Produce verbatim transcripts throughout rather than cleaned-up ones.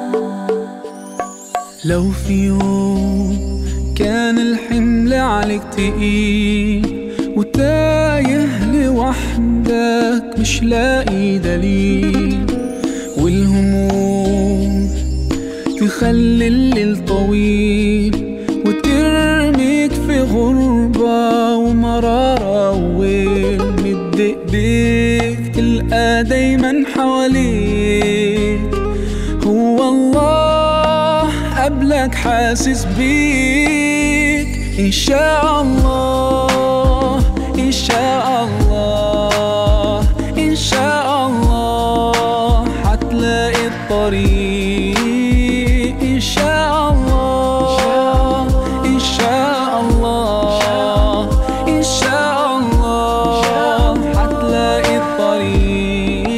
لو في يوم كان الحمل عليك تقيل وتايه لوحدك مش لاقي دليل، والهموم تخلي الليل طويل وترميك في غربة ومرارة وويل، مد ايديك تلقى دايما حواليك هو الله قبلك حاسس بيك. إن شاء الله إن شاء الله إن شاء الله حتلاقي الطريق. إن شاء الله إن شاء الله إن شاء الله حتلاقي الطريق.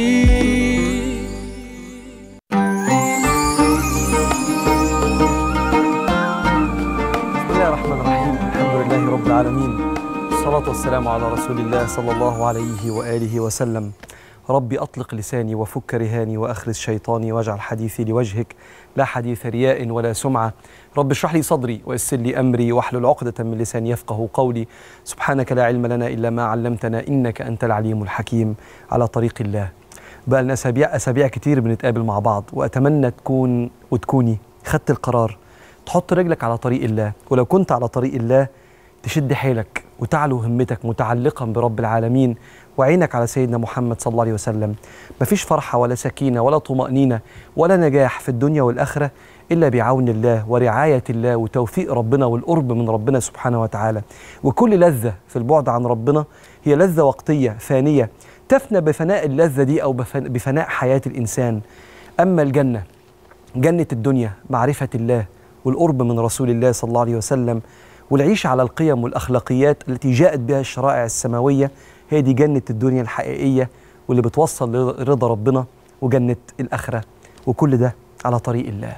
بسم الله الرحمن الرحيم، الحمد لله رب العالمين، الصلاة والسلام على رسول الله صلى الله عليه وآله وسلم. ربي أطلق لساني وفك رهاني وأخرس شيطاني واجعل حديثي لوجهك لا حديث رياء ولا سمعة. رب اشرح لي صدري ويسر لي أمري واحلل عقدة من لساني يفقه قولي. سبحانك لا علم لنا إلا ما علمتنا إنك أنت العليم الحكيم. على طريق الله بقى لنا أسابيع أسابيع كتير بنتقابل مع بعض، وأتمنى تكون وتكوني خدت القرار تحط رجلك على طريق الله، ولو كنت على طريق الله تشد حيلك وتعلو همتك متعلقا برب العالمين وعينك على سيدنا محمد صلى الله عليه وسلم. مفيش فرحة ولا سكينة ولا طمأنينة ولا نجاح في الدنيا والآخرة إلا بعون الله ورعاية الله وتوفيق ربنا والقرب من ربنا سبحانه وتعالى. وكل لذة في البعد عن ربنا هي لذة وقتية فانية تفنى بفناء اللذة دي أو بفناء حياة الإنسان. أما الجنة، جنة الدنيا، معرفة الله والقرب من رسول الله صلى الله عليه وسلم والعيش على القيم والأخلاقيات التي جاءت بها الشرائع السماوية، هي دي جنة الدنيا الحقيقية واللي بتوصل لرضا ربنا وجنة الآخرة، وكل ده على طريق الله.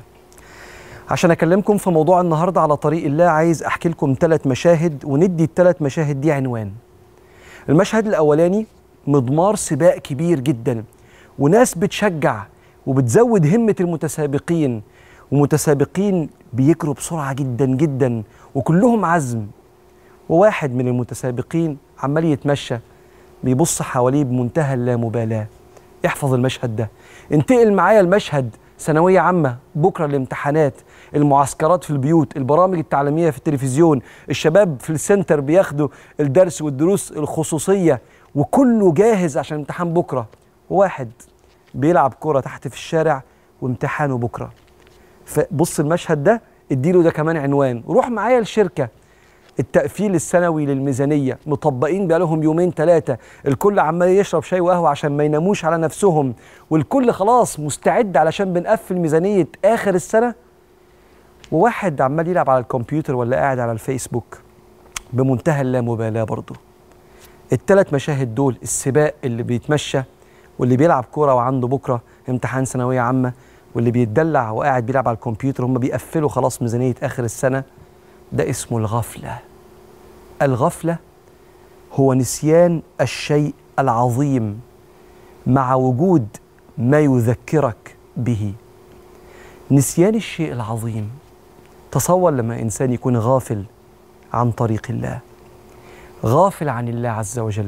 عشان أكلمكم في موضوع النهاردة على طريق الله، عايز أحكي لكم ثلاث مشاهد وندي الثلاث مشاهد دي عنوان. المشهد الأولاني مضمار سباق كبير جدا، وناس بتشجع وبتزود همة المتسابقين، ومتسابقين بيجروا بسرعة جدا جدا وكلهم عزم، وواحد من المتسابقين عمال يتمشى بيبص حواليه بمنتهى اللامبالاة. احفظ المشهد ده، انتقل معايا المشهد ثانوية عامة، بكرة الامتحانات، المعسكرات في البيوت، البرامج التعليمية في التلفزيون، الشباب في السنتر بياخدوا الدرس والدروس الخصوصية وكله جاهز عشان امتحان بكرة، وواحد بيلعب كرة تحت في الشارع وامتحانه بكرة. فبص المشهد ده، اديله ده كمان عنوان. روح معايا الشركة، التقفيل السنوي للميزانية، مطبقين بقالهم يومين ثلاثة، الكل عمال يشرب شاي وقهوة عشان ما يناموش على نفسهم، والكل خلاص مستعد علشان بنقفل ميزانية آخر السنة، وواحد عمال يلعب على الكمبيوتر ولا قاعد على الفيسبوك بمنتهى اللامبالاة برضه. الثلاث مشاهد دول، السباق اللي بيتمشى واللي بيلعب كورة وعنده بكرة امتحان ثانوية عامة، واللي بيتدلع وقاعد بيلعب على الكمبيوتر، هم بيقفلوا خلاص ميزانية آخر السنة، ده اسمه الغفلة. الغفلة هو نسيان الشيء العظيم مع وجود ما يذكرك به. نسيان الشيء العظيم. تصور لما إنسان يكون غافل عن طريق الله، غافل عن الله عز وجل.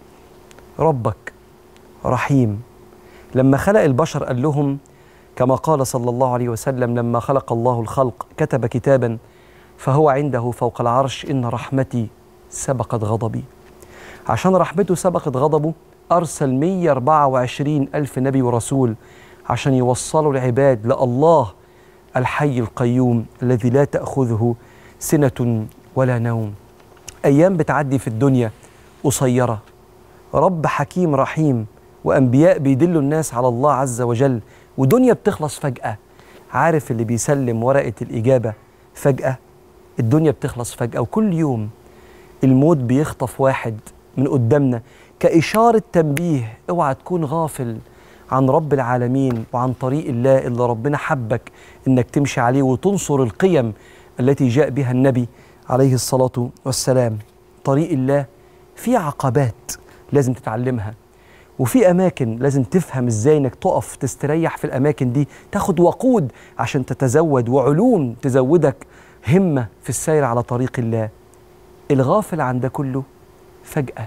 ربك رحيم، لما خلق البشر قال لهم كما قال صلى الله عليه وسلم: لما خلق الله الخلق كتب كتابا فهو عنده فوق العرش إن رحمتي سبقت غضبي. عشان رحمته سبقت غضبه أرسل مئة وأربعة وعشرين ألف نبي ورسول عشان يوصلوا العباد لله الحي القيوم الذي لا تأخذه سنة ولا نوم. أيام بتعدي في الدنيا قصيرة، رب حكيم رحيم وأنبياء بيدلوا الناس على الله عز وجل، ودنيا بتخلص فجأة. عارف اللي بيسلم ورقة الإجابة فجأة؟ الدنيا بتخلص فجأة، وكل يوم الموت بيخطف واحد من قدامنا كإشارة تنبيه. اوعى تكون غافل عن رب العالمين وعن طريق الله اللي ربنا حبك إنك تمشي عليه وتنصر القيم التي جاء بها النبي عليه الصلاة والسلام. طريق الله فيه عقبات لازم تتعلمها، وفي أماكن لازم تفهم إزاي إنك تقف تستريح في الأماكن دي، تاخد وقود عشان تتزود، وعلوم تزودك همة في السير على طريق الله. الغافل عن ده كله فجأة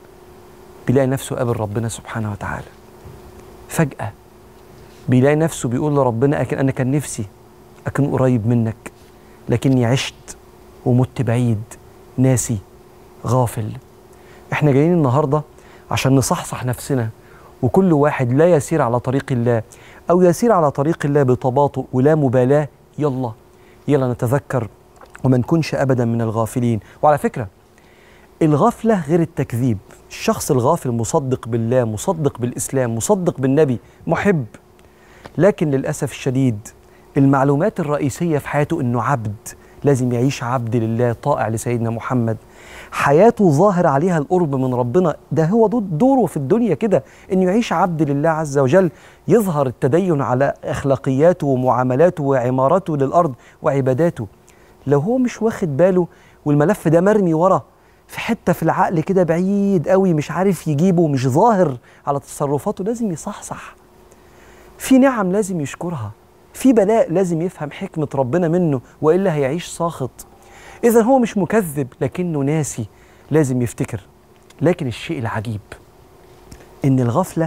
بيلاقي نفسه قابل ربنا سبحانه وتعالى. فجأة بيلاقي نفسه بيقول لربنا أكن أنا كان نفسي أكون قريب منك، لكني عشت ومت بعيد، ناسي، غافل. احنا جايين النهاردة عشان نصحصح نفسنا، وكل واحد لا يسير على طريق الله أو يسير على طريق الله بتباطؤ ولا مبالاة. يلا يلا نتذكر وما نكونش أبدا من الغافلين. وعلى فكرة الغفلة غير التكذيب. الشخص الغافل مصدق بالله، مصدق بالإسلام، مصدق بالنبي، محب، لكن للأسف الشديد المعلومات الرئيسية في حياته إنه عبد، لازم يعيش عبد لله طائع لسيدنا محمد. حياته ظاهر عليها القرب من ربنا، ده هو دوره في الدنيا كده، إنه يعيش عبد لله عز وجل، يظهر التدين على أخلاقياته ومعاملاته وعمارته للأرض وعباداته. لو هو مش واخد باله والملف ده مرمي ورا في حتة في العقل كده بعيد قوي، مش عارف يجيبه، مش ظاهر على تصرفاته، لازم يصحصح. في نعم لازم يشكرها، في بلاء لازم يفهم حكمة ربنا منه، وإلا هيعيش ساخط. إذا هو مش مكذب لكنه ناسي، لازم يفتكر. لكن الشيء العجيب إن الغفلة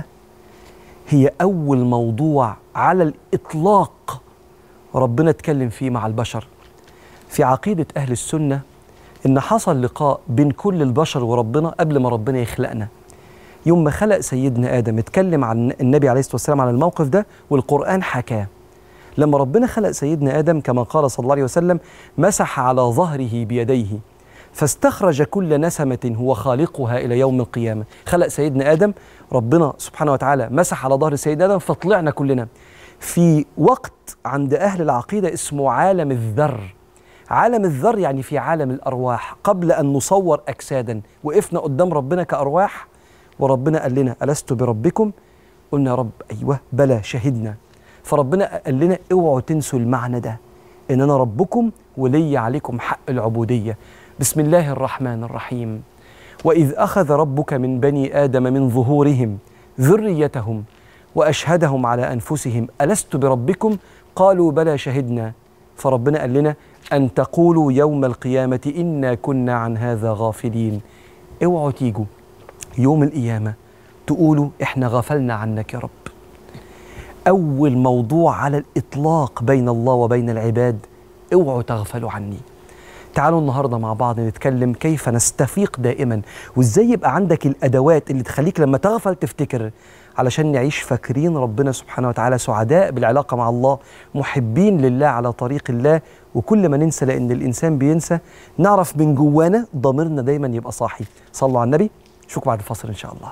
هي أول موضوع على الإطلاق ربنا اتكلم فيه مع البشر. في عقيدة أهل السنة إن حصل لقاء بين كل البشر وربنا قبل ما ربنا يخلقنا. يوم ما خلق سيدنا آدم اتكلم عن النبي عليه الصلاة والسلام عن الموقف ده، والقرآن حكاه. لما ربنا خلق سيدنا آدم كما قال صلى الله عليه وسلم: مسح على ظهره بيديه فاستخرج كل نسمة هو خالقها إلى يوم القيامة. خلق سيدنا آدم، ربنا سبحانه وتعالى مسح على ظهر سيدنا آدم فطلعنا كلنا في وقت عند أهل العقيدة اسمه عالم الذر. عالم الذر يعني في عالم الأرواح، قبل أن نصور أجسادا. وقفنا قدام ربنا كأرواح، وربنا قال لنا: ألست بربكم؟ قلنا يا رب أيوه، بلى، شهدنا. فربنا قال لنا: اوعوا تنسوا المعنى ده، إن أنا ربكم ولي عليكم حق العبودية. بسم الله الرحمن الرحيم: وإذ أخذ ربك من بني آدم من ظهورهم ذريتهم وأشهدهم على أنفسهم ألست بربكم؟ قالوا بلى شهدنا. فربنا قال لنا: أن تقولوا يوم القيامة إنا كنا عن هذا غافلين. اوعوا تيجوا يوم القيامة تقولوا إحنا غفلنا عنك يا رب. أول موضوع على الإطلاق بين الله وبين العباد: اوعوا تغفلوا عني. تعالوا النهاردة مع بعض نتكلم كيف نستفيق دائما، وإزاي يبقى عندك الأدوات اللي تخليك لما تغفل تفتكر، علشان نعيش فاكرين ربنا سبحانه وتعالى، سعداء بالعلاقة مع الله، محبين لله على طريق الله. وكل ما ننسى، لأن الإنسان بينسى، نعرف من جوانا ضميرنا دايما يبقى صاحي. صلوا على النبي. نشوفكم بعد الفاصل إن شاء الله.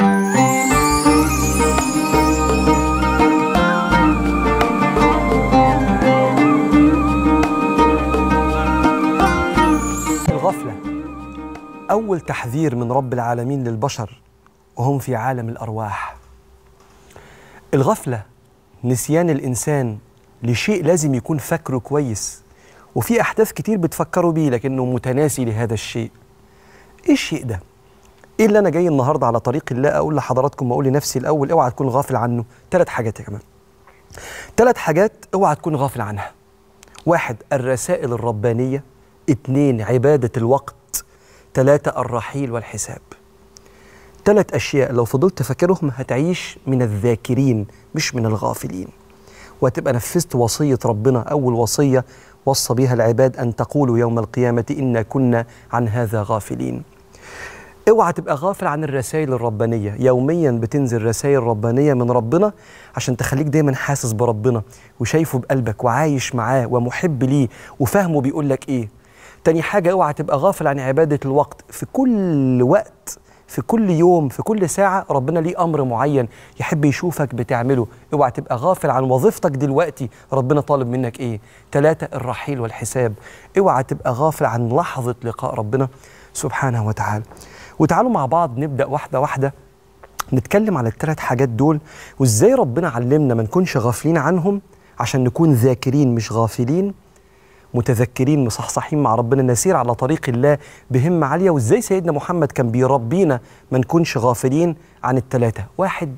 الغفلة أول تحذير من رب العالمين للبشر وهم في عالم الأرواح. الغفلة نسيان الإنسان لشيء لازم يكون فاكره كويس، وفي أحداث كتير بتفكروا بيه لكنه متناسي لهذا الشيء. إيه الشيء ده؟ إيه اللي أنا جاي النهاردة على طريق الله أقول لحضراتكم وأقول لنفسي الأول اوعى تكون غافل عنه؟ ثلاث حاجات يا كمان، ثلاث حاجات اوعى تكون غافل عنها. واحد، الرسائل الربانية. اتنين، عبادة الوقت. ثلاثة، الرحيل والحساب. ثلاث أشياء لو فضلت فاكرهم هتعيش من الذاكرين مش من الغافلين، وهتبقى نفذت وصية ربنا. أول وصية وصى بها العباد: أن تقولوا يوم القيامة إنا كنا عن هذا غافلين. اوعى تبقى غافل عن الرسائل الربانية. يوميا بتنزل رسائل ربانية من ربنا عشان تخليك دايما حاسس بربنا وشايفه بقلبك وعايش معاه ومحب ليه وفاهمه بيقول لك ايه. تاني حاجة، اوعى تبقى غافل عن عبادة الوقت. في كل وقت، في كل يوم، في كل ساعة ربنا ليه أمر معين يحب يشوفك بتعمله. اوعى تبقى غافل عن وظيفتك دلوقتي، ربنا طالب منك ايه. ثلاثة، الرحيل والحساب. اوعى تبقى غافل عن لحظة لقاء ربنا سبحانه وتعالى. وتعالوا مع بعض نبدأ واحدة واحدة نتكلم على الثلاث حاجات دول، وازاي ربنا علمنا ما نكونش غافلين عنهم عشان نكون ذاكرين مش غافلين، متذكرين مصحصحين مع ربنا، نسير على طريق الله بهمة عالية. وإزاي سيدنا محمد كان بيربينا ما نكونش غافلين عن الثلاثة. واحد،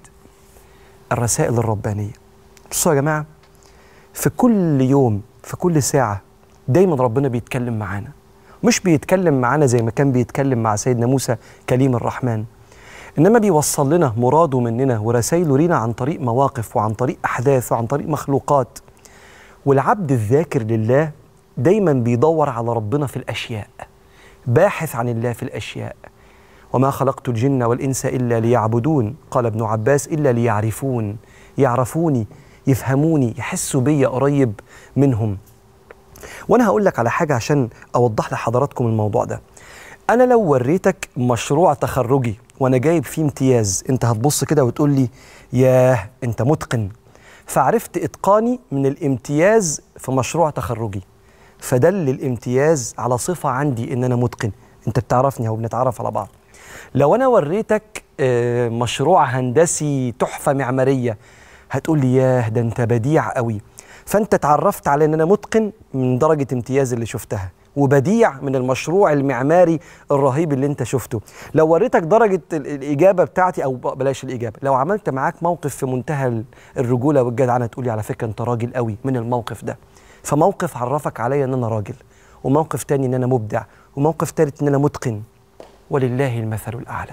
الرسائل الربانية. بصوا يا جماعة، في كل يوم في كل ساعة دايما ربنا بيتكلم معانا، مش بيتكلم معانا زي ما كان بيتكلم مع سيدنا موسى كليم الرحمن، إنما بيوصل لنا مراده مننا ورسائله لينا عن طريق مواقف وعن طريق أحداث وعن طريق مخلوقات. والعبد الذاكر لله دايما بيدور على ربنا في الأشياء، باحث عن الله في الأشياء. وما خلقت الجن والإنس إلا ليعبدون، قال ابن عباس إلا ليعرفون، يعرفوني يفهموني يحسوا بيا قريب منهم. وأنا هقول لك على حاجة عشان أوضح لحضراتكم الموضوع ده. أنا لو وريتك مشروع تخرجي وأنا جايب فيه امتياز، أنت هتبص كده وتقول لي ياه أنت متقن، فعرفت إتقاني من الامتياز في مشروع تخرجي، فدل الامتياز على صفة عندي إن أنا متقن. أنت بتعرفني أهو، بنتعرف على بعض. لو أنا وريتك مشروع هندسي تحفة معمارية، هتقول لي ياه ده أنت بديع قوي، فأنت اتعرفت على إن أنا متقن من درجة امتياز اللي شفتها، وبديع من المشروع المعماري الرهيب اللي انت شفته. لو وريتك درجة الإجابة بتاعتي، أو بلاش الإجابة، لو عملت معاك موقف في منتهى الرجولة والجدعنة، تقولي على فكرة انت راجل قوي من الموقف ده. فموقف عرفك عليا ان انا راجل، وموقف تاني ان انا مبدع، وموقف تالت ان انا متقن. ولله المثل الأعلى.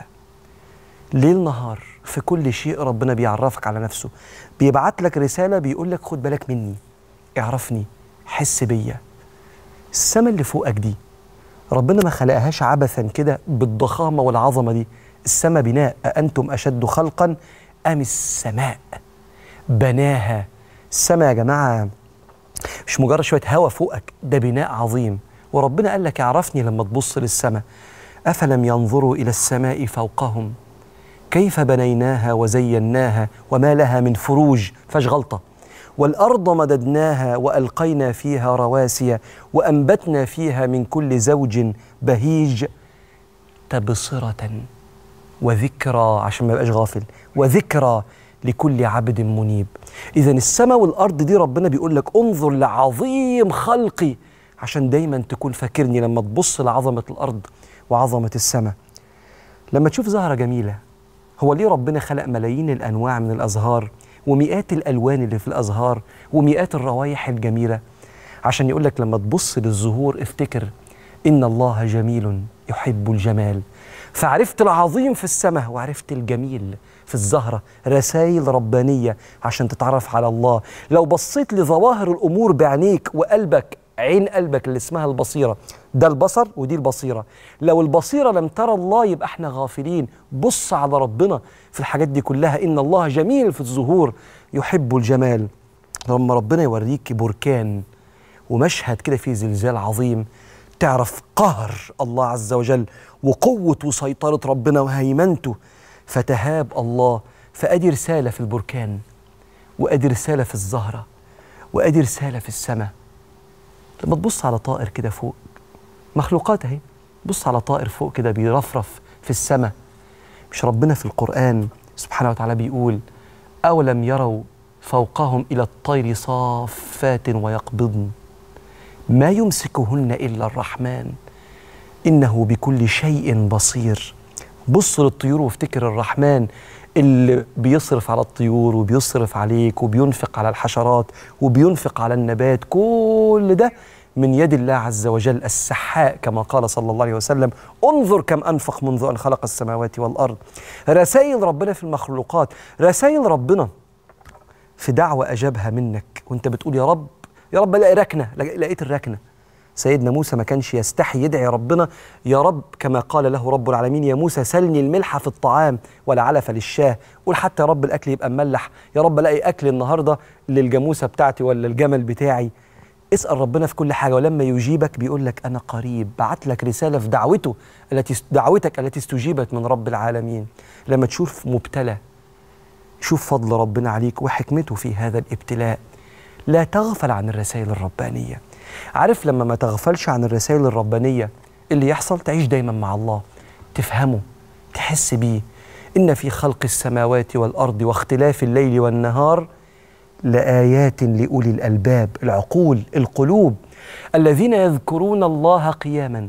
ليل نهار في كل شيء ربنا بيعرفك على نفسه، بيبعت لك رسالة بيقول لك خد بالك مني، اعرفني، حس بيا. السما اللي فوقك دي ربنا ما خلقهاش عبثا كده بالضخامة والعظمة دي. السما بناء، أأنتم أشد خلقا أم السماء بناها. السما يا جماعة مش مجرد شوية هوا فوقك، ده بناء عظيم. وربنا قال لك اعرفني لما تبص للسما. أفلم ينظروا إلى السماء فوقهم كيف بنيناها وزيناها وما لها من فروج، فاش غلطة. والأرض مددناها وألقينا فيها رواسي وأنبتنا فيها من كل زوج بهيج تبصرة وذكرى، عشان ما يبقاش غافل، وذكرى لكل عبد منيب. إذن السماء والأرض دي ربنا بيقول لك انظر لعظيم خلقي، عشان دايما تكون فاكرني لما تبص لعظمة الأرض وعظمة السماء. لما تشوف زهرة جميلة، هو ليه ربنا خلق ملايين الأنواع من الأزهار ومئات الألوان اللي في الأزهار ومئات الروائح الجميلة؟ عشان يقول لك لما تبص للزهور افتكر إن الله جميل يحب الجمال. فعرفت العظيم في السماء وعرفت الجميل في الزهرة. رسائل ربانية عشان تتعرف على الله. لو بصيت لظواهر الأمور بعينيك وقلبك، عين قلبك اللي اسمها البصيرة، ده البصر ودي البصيرة. لو البصيرة لم ترى الله يبقى احنا غافلين. بص على ربنا في الحاجات دي كلها. إن الله جميل في الزهور يحب الجمال. لما ربنا يوريك بركان ومشهد كده فيه زلزال عظيم، تعرف قهر الله عز وجل وقوة وسيطرة ربنا وهيمنته، فتهاب الله. فأدي رسالة في البركان، وأدي رسالة في الزهرة، وأدي رسالة في السماء. لما تبص على طائر كده فوق، مخلوقات اهي، بص على طائر فوق كده بيرفرف في السماء. مش ربنا في القرآن سبحانه وتعالى بيقول أولم يروا فوقهم إلى الطير صافات ويقبضن ما يمسكهن إلا الرحمن إنه بكل شيء بصير. بص للطيور وافتكر الرحمن اللي بيصرف على الطيور وبيصرف عليك وبينفق على الحشرات وبينفق على النبات. كل ده من يد الله عز وجل السحاء، كما قال صلى الله عليه وسلم انظر كم أنفق منذ أن خلق السماوات والأرض. رسائل ربنا في المخلوقات، رسائل ربنا في دعوة أجابها منك وانت بتقول يا رب يا رب الاقي ركنة، لقيت الركنة. سيدنا موسى ما كانش يستحي يدعي ربنا يا رب كما قال له رب العالمين يا موسى سلني الملح في الطعام ولا علف للشاه. قول حتى يا رب الأكل يبقى مملح، يا رب الاقي أكل النهاردة للجاموسة بتاعتي ولا الجمل بتاعي. اسأل ربنا في كل حاجة، ولما يجيبك بيقول لك أنا قريب، بعت لك رسالة في دعوته التي دعوتك التي استجيبت من رب العالمين. لما تشوف مبتلى شوف فضل ربنا عليك وحكمته في هذا الابتلاء. لا تغفل عن الرسائل الربانية. عارف لما ما تغفلش عن الرسائل الربانية اللي يحصل؟ تعيش دايما مع الله، تفهمه، تحس بيه. إن في خلق السماوات والأرض واختلاف الليل والنهار لآيات لأولي الألباب، العقول، القلوب، الذين يذكرون الله قياما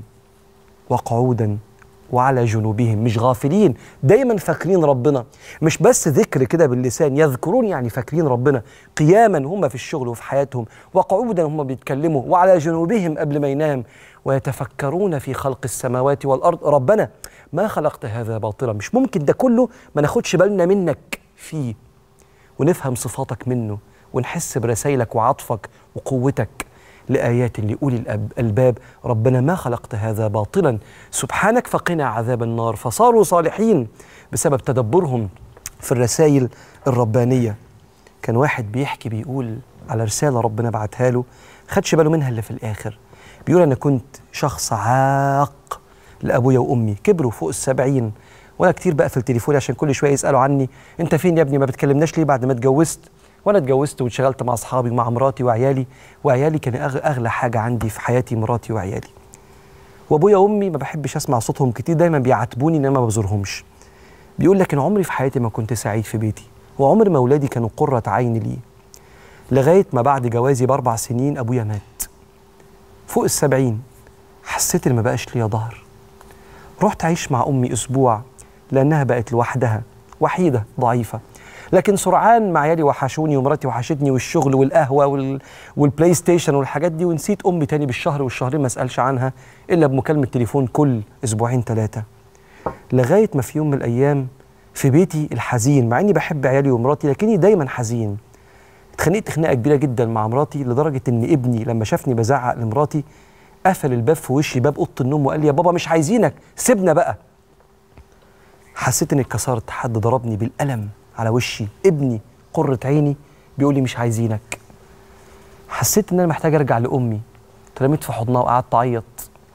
وقعودا وعلى جنوبهم، مش غافلين، دايما فاكرين ربنا، مش بس ذكر كده باللسان، يذكرون يعني فاكرين ربنا قياما هم في الشغل وفي حياتهم، وقعودا هم بيتكلموا، وعلى جنوبهم قبل ما ينام، ويتفكرون في خلق السماوات والأرض. ربنا ما خلقت هذا باطلا، مش ممكن ده كله ما ناخدش بالنا منك فيه ونفهم صفاتك منه ونحس برسائلك وعطفك وقوتك. لآيات لأولي الألباب، ربنا ما خلقت هذا باطلا سبحانك فقنا عذاب النار. فصاروا صالحين بسبب تدبرهم في الرسائل الربانية. كان واحد بيحكي بيقول على رسالة ربنا بعتها له خدش باله منها إلا في الآخر. بيقول أنا كنت شخص عاق لأبويا وأمي، كبروا فوق السبعين، وأنا كتير بقى في التليفون عشان كل شوية يسألوا عني، أنت فين يا ابني، ما بتكلمناش ليه بعد ما اتجوزت؟ وانا اتجوزت وانشغلت مع اصحابي ومع مراتي وعيالي، وعيالي كان اغلى حاجه عندي في حياتي مراتي وعيالي. وابويا وامي ما بحبش اسمع صوتهم كتير، دايما بيعاتبوني ان انا ما بزورهمش. بيقول لكن عمري في حياتي ما كنت سعيد في بيتي، وعمر ما اولادي كانوا قره عين لي، لغايه ما بعد جوازي باربع سنين ابويا مات فوق السبعين. حسيت ان ما بقاش ليا ظهر. رحت اعيش مع امي اسبوع لانها بقت لوحدها، وحيده ضعيفه، لكن سرعان مع عيالي وحشوني ومراتي وحشتني والشغل والقهوه وال... والبلاي ستيشن والحاجات دي، ونسيت امي تاني بالشهر والشهرين ما اسالش عنها الا بمكالمه تليفون كل اسبوعين ثلاثه. لغايه ما في يوم من الايام في بيتي الحزين، مع اني بحب عيالي ومراتي لكني دايما حزين، اتخانقت خناقه كبيره جدا مع مراتي لدرجه ان ابني لما شافني بزعق لمراتي قفل الباب في وشي، باب اوضه النوم، وقال لي يا بابا مش عايزينك سيبنا بقى. حسيت اني اتكسرت، حد ضربني بالقلم على وشي، ابني قرة عيني بيقول لي مش عايزينك. حسيت ان انا محتاج ارجع لامي، اترميت في حضنها وقعدت اعيط.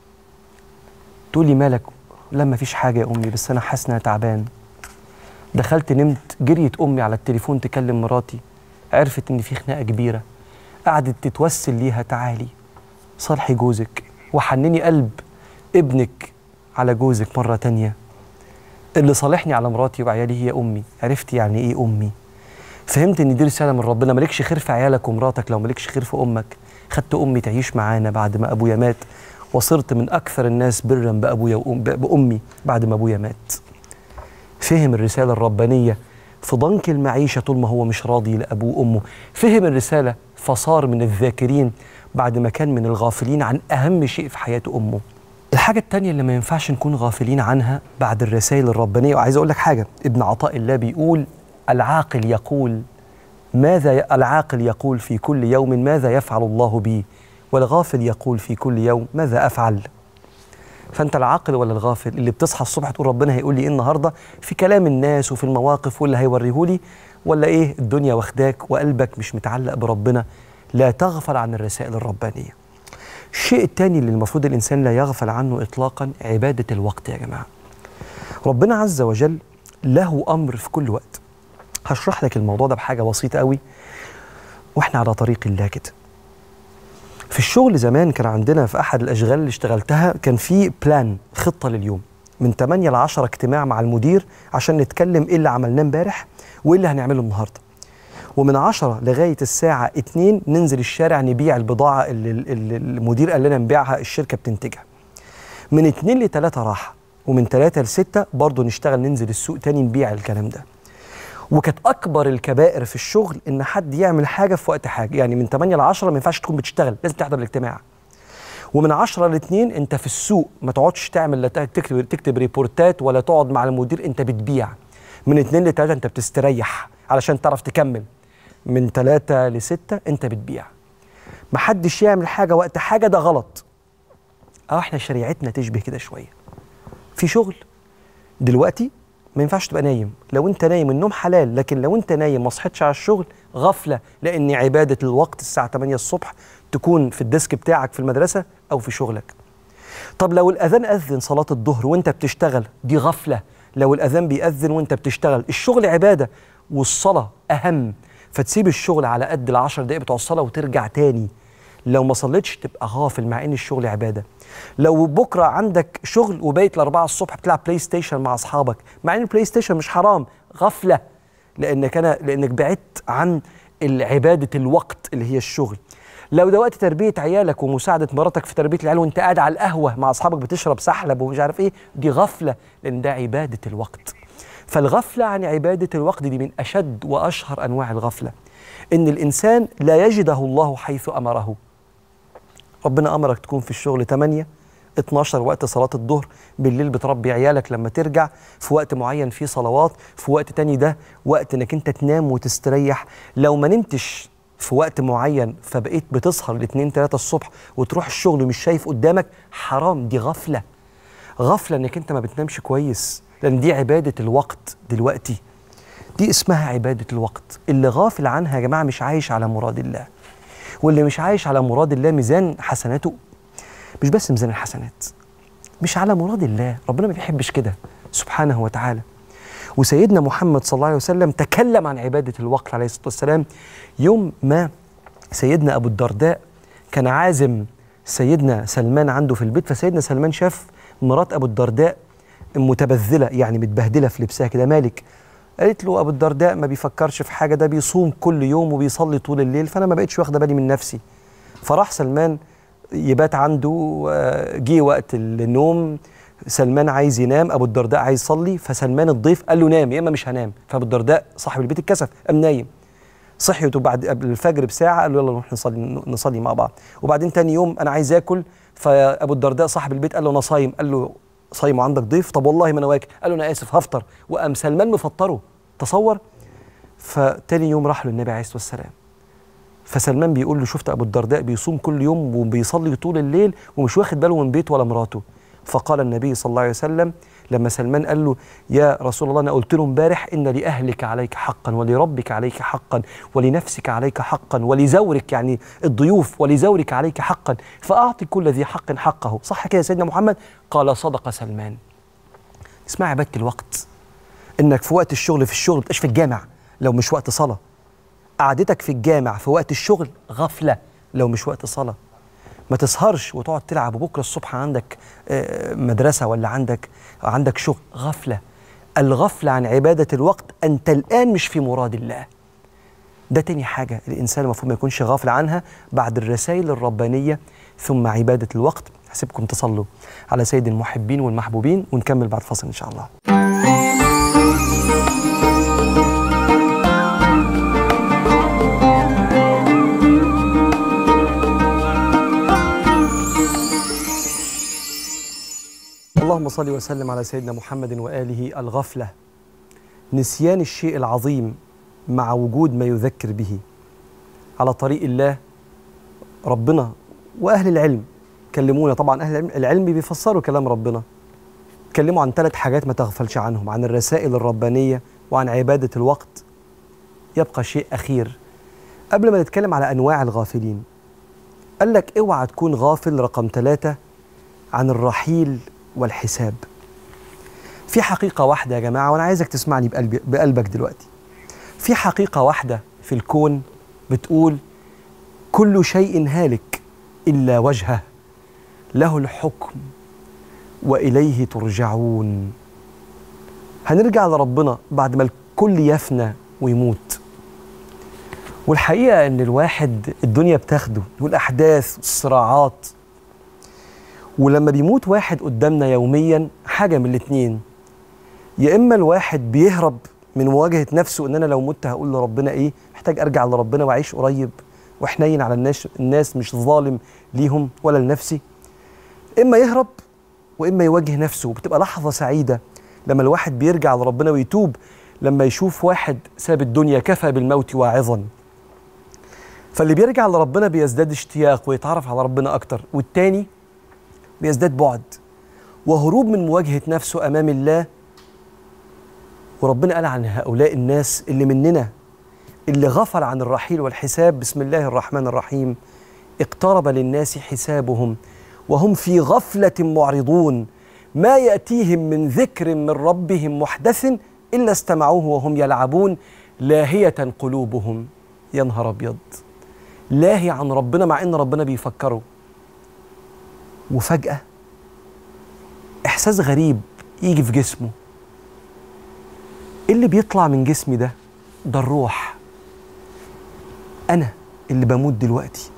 تقول لي مالك؟ لا مفيش حاجه يا امي، بس انا حاسس ان انا تعبان. دخلت نمت، جريت امي على التليفون تكلم مراتي، عرفت ان في خناقه كبيره، قعدت تتوسل ليها تعالي صالحي جوزك وحنني قلب ابنك على جوزك مره تانيه. اللي صالحني على مراتي وعيالي هي امي. عرفت يعني ايه امي، فهمت ان دي رساله من ربنا، مالكش خير في عيالك ومراتك لو مالكش خير في امك. خدت امي تعيش معانا بعد ما ابويا مات، وصرت من اكثر الناس برا بابويا وأم بامي بعد ما ابويا مات. فهم الرساله الربانيه في ضنك المعيشه طول ما هو مش راضي لابوه وامه، فهم الرساله فصار من الذاكرين بعد ما كان من الغافلين عن اهم شيء في حياه امه. الحاجة التانية اللي ما ينفعش نكون غافلين عنها بعد الرسائل الربانية، وعايز أقول لك حاجة، ابن عطاء الله بيقول العاقل يقول ماذا ي... العاقل يقول في كل يوم ماذا يفعل الله بي، والغافل يقول في كل يوم ماذا أفعل. فأنت العاقل ولا الغافل اللي بتصحى الصبح تقول ربنا هيقول لي إيه النهاردة في كلام الناس وفي المواقف واللي هيوريهولي، ولا إيه الدنيا واخداك وقلبك مش متعلق بربنا؟ لا تغفل عن الرسائل الربانية. الشيء الثاني اللي المفروض الإنسان لا يغفل عنه إطلاقا عبادة الوقت. يا جماعة ربنا عز وجل له أمر في كل وقت. هشرح لك الموضوع ده بحاجة بسيطة قوي وإحنا على طريق الله كده. في الشغل زمان كان عندنا في أحد الأشغال اللي اشتغلتها كان في بلان، خطة لليوم، من ثمانية ل عشرة اجتماع مع المدير عشان نتكلم إيه اللي عملناه امبارح وإيه اللي هنعمله النهاردة. ومن عشرة لغاية الساعة اتنين ننزل الشارع نبيع البضاعة اللي, اللي المدير قال لنا نبيعها الشركة بتنتجها. من اتنين لتلاتة راحة، ومن تلاتة لستة برضه نشتغل ننزل السوق تاني نبيع الكلام ده. وكانت أكبر الكبائر في الشغل إن حد يعمل حاجة في وقت حاجة، يعني من ثمانية ل عشرة ما ينفعش تكون بتشتغل، لازم تحضر الاجتماع. ومن عشرة ل اتنين أنت في السوق، ما تقعدش تعمل لا تكتب تكتب ريبورتات ولا تقعد مع المدير، أنت بتبيع. من اتنين لتلاتة أنت بتستريح علشان تعرف تكمل. من تلاتة لستة أنت بتبيع. محدش يعمل حاجة وقت حاجة، ده غلط. أه إحنا شريعتنا تشبه كده شوية. في شغل دلوقتي ما ينفعش تبقى نايم، لو أنت نايم النوم حلال، لكن لو أنت نايم ما صحتش على الشغل غفلة، لأن عبادة الوقت الساعة تمانية الصبح تكون في الديسك بتاعك في المدرسة أو في شغلك. طب لو الأذان أذن صلاة الظهر وأنت بتشتغل، دي غفلة. لو الأذان بيأذن وأنت بتشتغل، الشغل عبادة والصلاة أهم، فتسيب الشغل على قد العشر دقايق بتوع الصلاة وترجع تاني. لو ما صليتش تبقى غافل، مع ان الشغل عبادة. لو بكرة عندك شغل وبيت لأربعة الصبح بتلعب بلاي ستيشن مع أصحابك، مع ان البلاي ستيشن مش حرام، غفلة، لأنك أنا لأنك بعدت عن عبادة الوقت اللي هي الشغل. لو ده وقت تربية عيالك ومساعدة مراتك في تربية العيال وانت قاعد على القهوة مع أصحابك بتشرب سحلب ومش عارف ايه، دي غفلة، لأن ده عبادة الوقت. فالغفلة عن عبادة الوقت دي من أشد وأشهر أنواع الغفلة، إن الإنسان لا يجده الله حيث أمره. ربنا أمرك تكون في الشغل ثمانية اتناشر وقت صلاة الظهر، بالليل بتربي عيالك لما ترجع، في وقت معين فيه صلوات، في وقت تاني ده وقت انك انت تنام وتستريح. لو ما نمتش في وقت معين فبقيت بتسهر الاثنين ثلاثة الصبح وتروح الشغل ومش شايف قدامك، حرام، دي غفلة. غفلة انك انت ما بتنامش كويس، لان دي عبادة الوقت دلوقتي، دي اسمها عبادة الوقت. اللي غافل عنها يا جماعة مش عايش على مراد الله. واللي مش عايش على مراد الله ميزان حسناته مش بس ميزان الحسنات، مش على مراد الله. ربنا ما بيحبش كده سبحانه وتعالى. وسيدنا محمد صلى الله عليه وسلم تكلم عن عبادة الوقت عليه الصلاة والسلام يوم ما سيدنا أبو الدرداء كان عازم سيدنا سلمان عنده في البيت، فسيدنا سلمان شاف مرات أبو الدرداء متبذلة، يعني متبهدلة في لبسها كده. مالك؟ قالت له أبو الدرداء ما بيفكرش في حاجة، ده بيصوم كل يوم وبيصلي طول الليل، فأنا ما بقتش واخدة بالي من نفسي. فراح سلمان يبات عنده، جه وقت النوم، سلمان عايز ينام، ابو الدرداء عايز يصلي، فسلمان الضيف قال له نام يا اما مش هنام. فابو الدرداء صاحب البيت اتكسف قام نايم. صحيت وبعد قبل الفجر بساعه قال له يلا نروح نصلي نصلي مع بعض. وبعدين تاني يوم انا عايز اكل، فابو الدرداء صاحب البيت قال له انا صايم. قال له صايم وعندك ضيف؟ طب والله ما انا واكل. قال له انا اسف هفطر، وقام سلمان مفطره. تصور. فتاني يوم راح له النبي عليه الصلاه والسلام، فسلمان بيقول له شفت ابو الدرداء بيصوم كل يوم وبيصلي طول الليل ومش واخد باله من بيته ولا مراته. فقال النبي صلى الله عليه وسلم لما سلمان قال له يا رسول الله انا قلت له امبارح ان لاهلك عليك حقا ولربك عليك حقا ولنفسك عليك حقا ولزورك، يعني الضيوف، ولزورك عليك حقا، فاعطي كل ذي حق حقه. صح كده يا سيدنا محمد؟ قال صدق سلمان. اسمع عبادة الوقت، انك في وقت الشغل في الشغل ما تبقاش في الجامع لو مش وقت صلاة. قعدتك في الجامع في وقت الشغل غفلة لو مش وقت صلاة. ما تسهرش وتقعد تلعب وبكرة الصبح عندك مدرسة ولا عندك عندك شغل، غفلة. الغفلة عن عبادة الوقت أنت الآن مش في مراد الله. ده تاني حاجة الإنسان المفروض ما يكونش غافل عنها بعد الرسائل الربانية ثم عبادة الوقت. هسيبكم تصلوا على سيد المحبين والمحبوبين ونكمل بعد فاصل إن شاء الله. اللهم صل وسلم على سيدنا محمد وآله. الغفلة نسيان الشيء العظيم مع وجود ما يذكر به. على طريق الله ربنا وأهل العلم كلمونا، طبعا أهل العلم بيفسروا كلام ربنا، كلموا عن ثلاث حاجات ما تغفلش عنهم، عن الرسائل الربانية وعن عبادة الوقت. يبقى شيء أخير قبل ما نتكلم على أنواع الغافلين. قال لك اوعى تكون غافل رقم ثلاثة عن الرحيل والحساب. في حقيقة واحدة يا جماعة، وأنا عايزك تسمعني بقلبي بقلبك دلوقتي. في حقيقة واحدة في الكون بتقول كل شيء هالك إلا وجهه له الحكم وإليه ترجعون. هنرجع لربنا بعد ما الكل يفنى ويموت. والحقيقة إن الواحد الدنيا بتاخده والأحداث والصراعات، ولما بيموت واحد قدامنا يوميا حاجة من الاتنين، يا إما الواحد بيهرب من مواجهة نفسه إن أنا لو مت هقول لربنا إيه، محتاج أرجع لربنا وأعيش قريب وحنين على الناس الناس مش ظالم ليهم ولا لنفسي. إما يهرب وإما يواجه نفسه. وبتبقى لحظة سعيدة لما الواحد بيرجع لربنا ويتوب، لما يشوف واحد ساب الدنيا كفى بالموت واعظا. فاللي بيرجع لربنا بيزداد اشتياق ويتعرف على ربنا أكتر، والتاني بيزداد بعد وهروب من مواجهة نفسه أمام الله. وربنا قال عن هؤلاء الناس اللي مننا اللي غفل عن الرحيل والحساب. بسم الله الرحمن الرحيم. اقترب للناس حسابهم وهم في غفلة معرضون ما يأتيهم من ذكر من ربهم محدث إلا استمعوه وهم يلعبون لاهية قلوبهم. يا نهار أبيض، لاهي عن ربنا مع إن ربنا بيفكروا. وفجأة إحساس غريب يجي في جسمه. إيه اللي بيطلع من جسمي ده؟ ده الروح. أنا اللي بموت دلوقتي،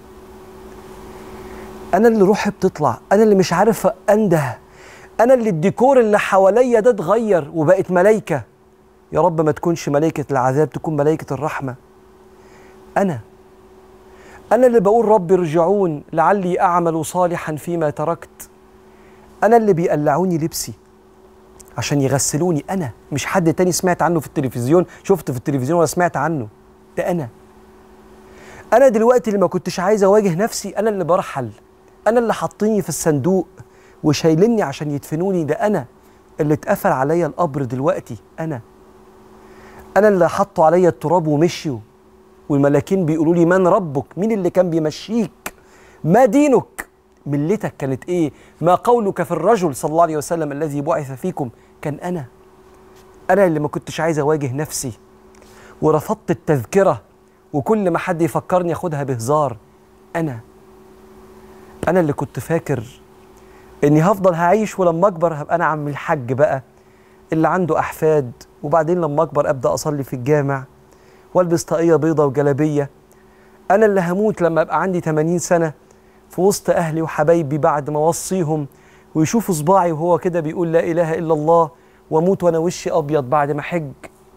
أنا اللي روحي بتطلع، أنا اللي مش عارف أنده، أنا اللي الديكور اللي حواليا ده اتغير وبقت ملايكة. يا رب ما تكونش ملايكة العذاب، تكون ملايكة الرحمة. أنا أنا اللي بقول رب ارجعون لعلي أعمل صالحا فيما تركت. أنا اللي بيقلعوني لبسي عشان يغسلوني، أنا مش حد تاني سمعت عنه في التلفزيون، شفت في التلفزيون ولا سمعت عنه، ده أنا. أنا دلوقتي اللي ما كنتش عايز أواجه نفسي، أنا اللي برحل، أنا اللي حاطيني في الصندوق وشايلني عشان يدفنوني، ده أنا اللي اتقفل عليا القبر دلوقتي، أنا أنا اللي حطوا عليا التراب ومشيوا والملاكين بيقولوا لي من ربك؟ مين اللي كان بيمشيك؟ ما دينك؟ ملتك كانت إيه؟ ما قولك في الرجل صلى الله عليه وسلم الذي بعث فيكم؟ كان أنا أنا اللي ما كنتش عايز أواجه نفسي ورفضت التذكرة، وكل ما حد يفكرني أخدها بهزار. أنا أنا اللي كنت فاكر إني هفضل هعيش ولما أكبر هبقى أنا عم الحج بقى اللي عنده أحفاد، وبعدين لما أكبر أبدأ أصلي في الجامع والبس طاقية بيضة وجلابية. أنا اللي هموت لما أبقى عندي ثمانين سنة في وسط أهلي وحبايبي بعد ما أوصيهم ويشوفوا صباعي وهو كده بيقول لا إله إلا الله، وأموت وأنا وشي أبيض بعد ما حج.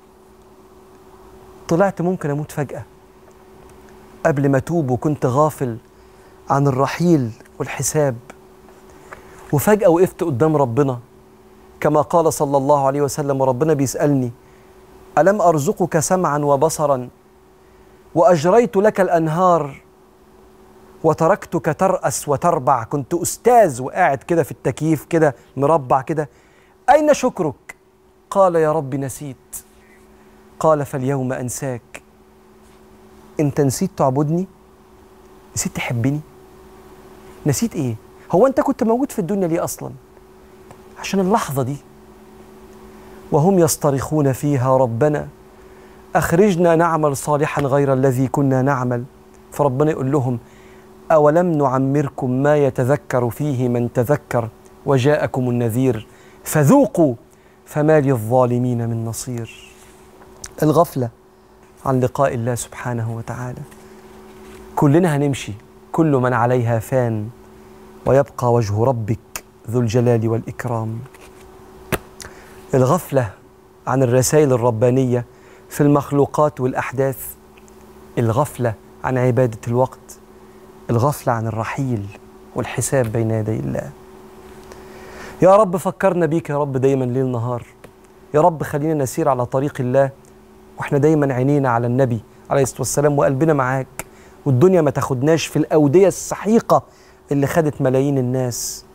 طلعت ممكن أموت فجأة قبل ما أتوب، وكنت غافل عن الرحيل والحساب، وفجأة وقفت قدام ربنا كما قال صلى الله عليه وسلم، وربنا بيسألني ألم أرزقك سمعا وبصرا وأجريت لك الأنهار وتركتك ترأس وتربع؟ كنت أستاذ وقاعد كده في التكييف كده مربع كده، أين شكرك؟ قال يا رب نسيت. قال فاليوم أنساك. أنت نسيت تعبدني؟ نسيت تحبني؟ نسيت إيه؟ هو أنت كنت موجود في الدنيا ليه أصلا؟ عشان اللحظة دي. وهم يصطرخون فيها ربنا أخرجنا نعمل صالحا غير الذي كنا نعمل. فربنا يقول لهم أولم نعمركم ما يتذكر فيه من تذكر وجاءكم النذير فذوقوا فما للظالمين من نصير. الغفلة عن لقاء الله سبحانه وتعالى. كلنا هنمشي، كل من عليها فان ويبقى وجه ربك ذو الجلال والإكرام. الغفلة عن الرسائل الربانية في المخلوقات والأحداث، الغفلة عن عبادة الوقت، الغفلة عن الرحيل والحساب بين يدي الله. يا رب فكرنا بيك يا رب دايما ليل نهار. يا رب خلينا نسير على طريق الله واحنا دايما عينينا على النبي عليه الصلاة والسلام وقلبنا معاك، والدنيا ما تاخدناش في الأودية السحيقة اللي خدت ملايين الناس.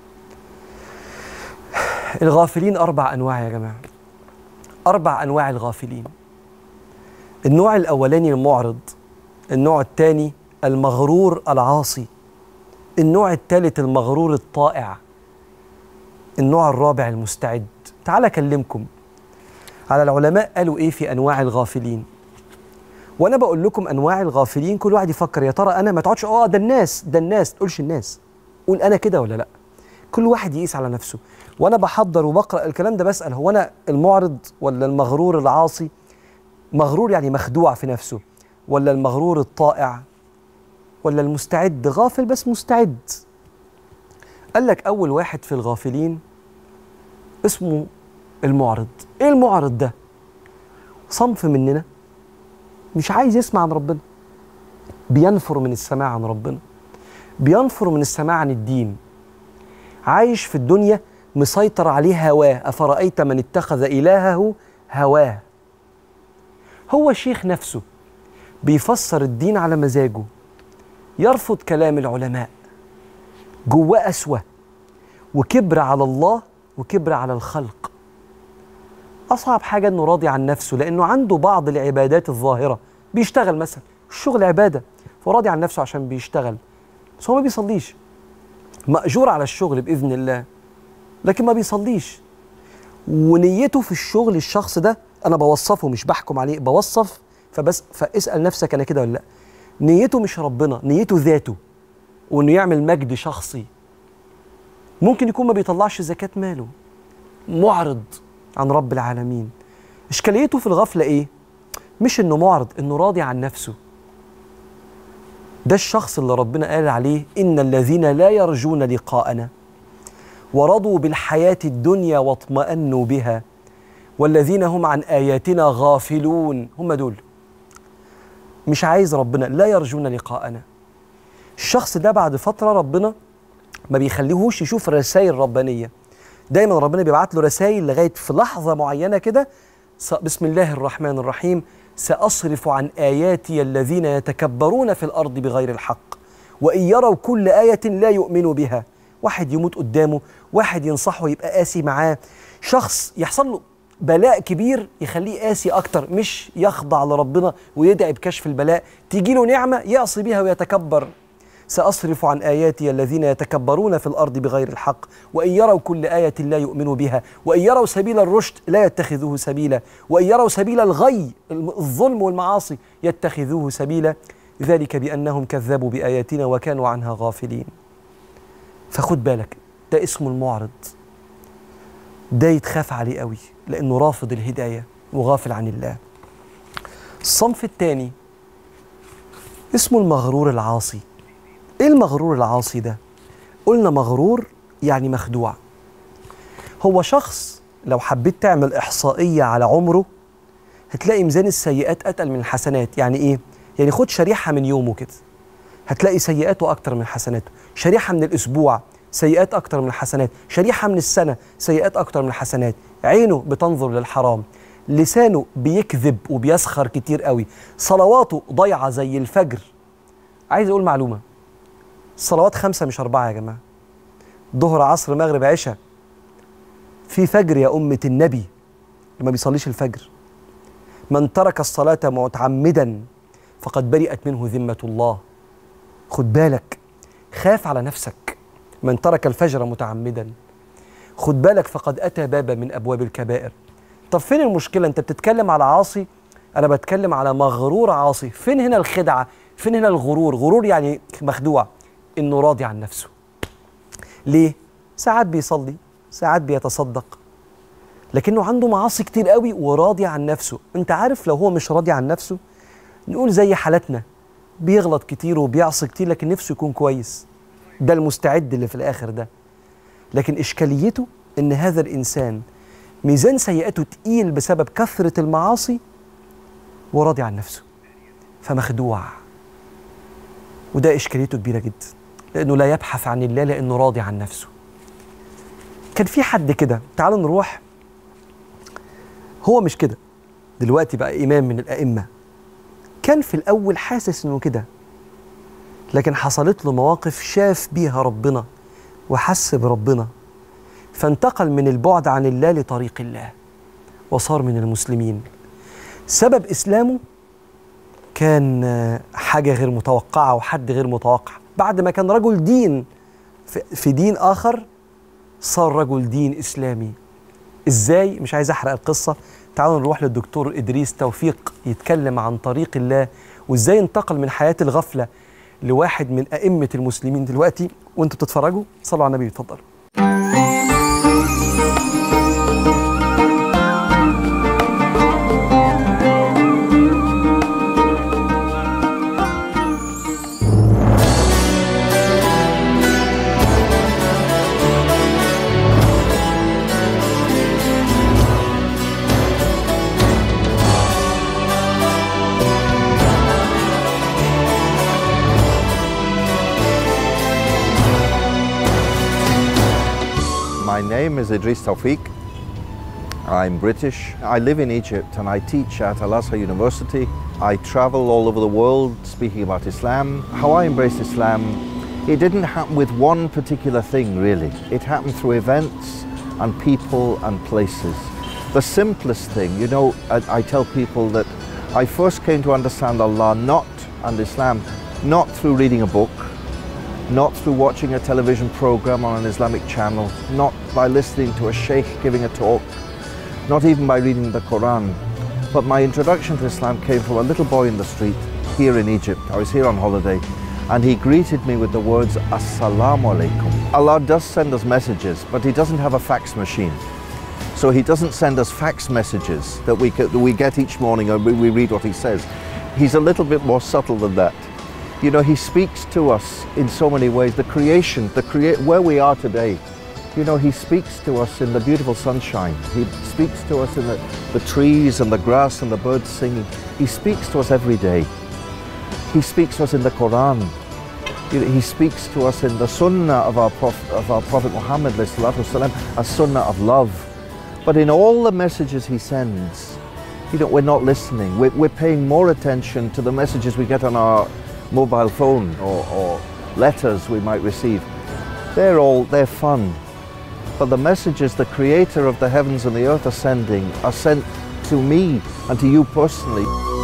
الغافلين أربع أنواع يا جماعة، أربع أنواع الغافلين. النوع الأولاني المعرض، النوع الثاني المغرور العاصي، النوع الثالث المغرور الطائع، النوع الرابع المستعد. تعال أكلمكم على العلماء قالوا إيه في أنواع الغافلين، وأنا بقول لكم أنواع الغافلين كل واحد يفكر يا ترى أنا، ما تقعدش آه ده الناس ده الناس، تقولش الناس، قول أنا كده ولا لأ. كل واحد يقيس على نفسه. وأنا بحضر وبقرأ الكلام ده بسأل هو أنا المعرض ولا المغرور العاصي؟ مغرور يعني مخدوع في نفسه، ولا المغرور الطائع، ولا المستعد غافل بس مستعد؟ قال لك أول واحد في الغافلين اسمه المعرض. إيه المعرض ده؟ صنف مننا مش عايز يسمع عن ربنا، بينفر من السماع عن ربنا، بينفر من السماع عن الدين، عايش في الدنيا مسيطر عليه هواه. أفرأيت من اتخذ إلهه هواه. هو شيخ نفسه بيفسر الدين على مزاجه، يرفض كلام العلماء، جواه قسوة وكبر على الله وكبر على الخلق. أصعب حاجة إنه راضي عن نفسه، لأنه عنده بعض العبادات الظاهرة، بيشتغل مثلا، الشغل عبادة، فراضي عن نفسه عشان بيشتغل، بس هو ما بيصليش، مأجور على الشغل بإذن الله لكن ما بيصليش. ونيته في الشغل، الشخص ده أنا بوصفه مش بحكم عليه، بوصف، فبس فاسأل نفسك أنا كده ولا لأ. نيته مش ربنا، نيته ذاته، وإنه يعمل مجد شخصي. ممكن يكون ما بيطلعش زكاة ماله، معرض عن رب العالمين. إشكاليته في الغفلة إيه؟ مش إنه معرض، إنه راضي عن نفسه. ده الشخص اللي ربنا قال عليه إن الذين لا يرجون لقاءنا ورضوا بالحياة الدنيا واطمأنوا بها والذين هم عن آياتنا غافلون. هم دول مش عايز ربنا، لا يرجون لقاءنا. الشخص ده بعد فترة ربنا ما بيخليهوش يشوف رسائل ربانية، دايما ربنا بيبعت له رسائل لغاية في لحظة معينة كده، بسم الله الرحمن الرحيم سأصرف عن آياتي الذين يتكبرون في الأرض بغير الحق وإن يروا كل آية لا يؤمنوا بها. واحد يموت قدامه، واحد ينصحه يبقى قاسي معاه، شخص يحصل له بلاء كبير يخليه قاسي أكتر، مش يخضع لربنا ويدعي بكشف البلاء، تيجي له نعمة يعصي بها ويتكبر. سأصرف عن آياتي الذين يتكبرون في الأرض بغير الحق وإن يروا كل آية لا يؤمنوا بها وإن يروا سبيل الرشد لا يتخذوه سبيلا وإن يروا سبيل الغي الظلم والمعاصي يتخذوه سبيلا ذلك بأنهم كذبوا بآياتنا وكانوا عنها غافلين. فخد بالك، ده اسمه المعرض، ده يتخاف عليه قوي لأنه رافض الهداية وغافل عن الله. الصنف الثاني اسمه المغرور العاصي. ايه المغرور العاصي ده؟ قلنا مغرور يعني مخدوع. هو شخص لو حبيت تعمل إحصائية على عمره هتلاقي ميزان السيئات أتقل من الحسنات. يعني إيه؟ يعني خد شريحة من يومه كده هتلاقي سيئاته أكتر من حسناته، شريحة من الأسبوع سيئات أكتر من الحسنات، شريحة من السنة سيئات أكتر من الحسنات. عينه بتنظر للحرام، لسانه بيكذب وبيسخر كتير قوي، صلواته ضيعة زي الفجر. عايز أقول معلومة، الصلوات خمسة مش أربعة يا جماعة، ظهر عصر مغرب عشاء، في فجر يا أمة النبي لما بيصليش الفجر. من ترك الصلاة متعمدا فقد برئت منه ذمة الله. خد بالك، خاف على نفسك. من ترك الفجر متعمدا خد بالك فقد أتى بابا من أبواب الكبائر. طب فين المشكلة؟ أنت بتتكلم على عاصي، أنا بتكلم على مغرور عاصي. فين هنا الخدعة؟ فين هنا الغرور؟ غرور يعني مخدوع، إنه راضي عن نفسه. ليه؟ ساعات بيصلي، ساعات بيتصدق، لكنه عنده معاصي كتير قوي وراضي عن نفسه. أنت عارف لو هو مش راضي عن نفسه نقول زي حالتنا، بيغلط كتير وبيعصي كتير لكن نفسه يكون كويس، ده المستعد اللي في الآخر ده. لكن إشكاليته إن هذا الإنسان ميزان سيئاته تقيل بسبب كثرة المعاصي وراضي عن نفسه، فمخدوع. وده إشكاليته كبيرة جدا لأنه لا يبحث عن الله لأنه راضي عن نفسه. كان في حد كده، تعالوا نروح، هو مش كده دلوقتي بقى إمام من الأئمة، كان في الأول حاسس إنه كده، لكن حصلت له مواقف شاف بيها ربنا وحس بربنا، فانتقل من البعد عن الله لطريق الله وصار من المسلمين. سبب إسلامه كان حاجة غير متوقعة وحد غير متوقع. بعد ما كان رجل دين في دين آخر صار رجل دين إسلامي. إزاي؟ مش عايز أحرق القصة، تعالوا نروح للدكتور إدريس توفيق يتكلم عن طريق الله وإزاي انتقل من حياة الغفلة لواحد من أئمة المسلمين دلوقتي. وانتوا بتتفرجوا صلوا على النبي، اتفضل. My name is Idris Tawfiq. I'm British. I live in Egypt and I teach at Al-Azhar University. I travel all over the world speaking about Islam. How I embraced Islam, it didn't happen with one particular thing really. It happened through events and people and places. The simplest thing, you know, I, I tell people that I first came to understand Allah not and Islam not through reading a book, not through watching a television program on an Islamic channel, not by listening to a sheikh giving a talk, not even by reading the Quran. But my introduction to Islam came from a little boy in the street here in Egypt. I was here on holiday and he greeted me with the words, Assalamu alaikum. Allah does send us messages, but he doesn't have a fax machine. So he doesn't send us fax messages that we, that we get each morning and we read what he says. He's a little bit more subtle than that. You know, he speaks to us in so many ways. The creation, the crea- where we are today, you know, he speaks to us in the beautiful sunshine. He speaks to us in the, the trees and the grass and the birds singing. He speaks to us every day. He speaks to us in the Quran. You know, he speaks to us in the Sunnah of our Prophet, of our Prophet Muhammad, والسلام, a Sunnah of love. But in all the messages he sends, you know, we're not listening. We're, we're paying more attention to the messages we get on our mobile phone or, or letters we might receive. They're all, they're fun. But the messages the Creator of the heavens and the earth are sending are sent to me and to you personally.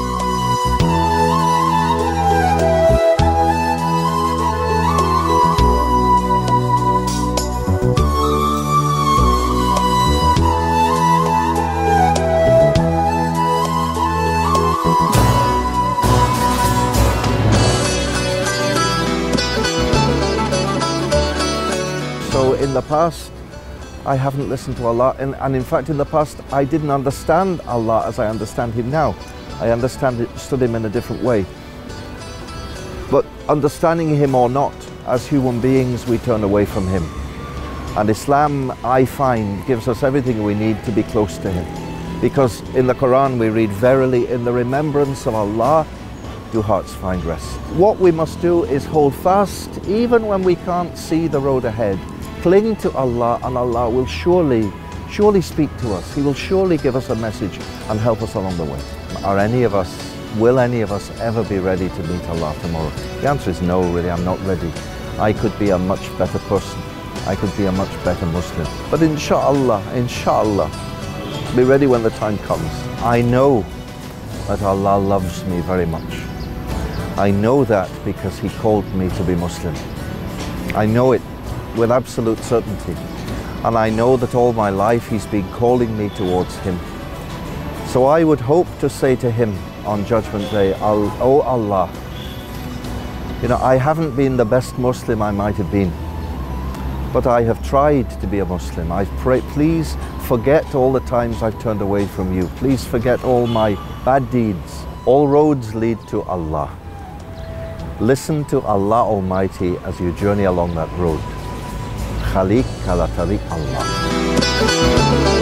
So in the past, I haven't listened to Allah, and, and in fact in the past I didn't understand Allah as I understand Him now. I understand it, understood Him in a different way. But understanding Him or not, as human beings we turn away from Him. And Islam, I find, gives us everything we need to be close to Him. Because in the Quran we read, verily in the remembrance of Allah do hearts find rest. What we must do is hold fast even when we can't see the road ahead. Cling to Allah, and Allah will surely, surely speak to us. He will surely give us a message and help us along the way. Are any of us, will any of us ever be ready to meet Allah tomorrow? The answer is no, really, I'm not ready. I could be a much better person. I could be a much better Muslim. But inshallah, inshallah, be ready when the time comes. I know that Allah loves me very much. I know that because He called me to be Muslim. I know it with absolute certainty. And I know that all my life He's been calling me towards Him. So I would hope to say to Him on Judgment Day, oh Allah, you know, I haven't been the best Muslim I might have been, but I have tried to be a Muslim. I've prayed, please forget all the times I've turned away from You. Please forget all my bad deeds. All roads lead to Allah. Listen to Allah Almighty as you journey along that road. Khalik ala tariq Allah.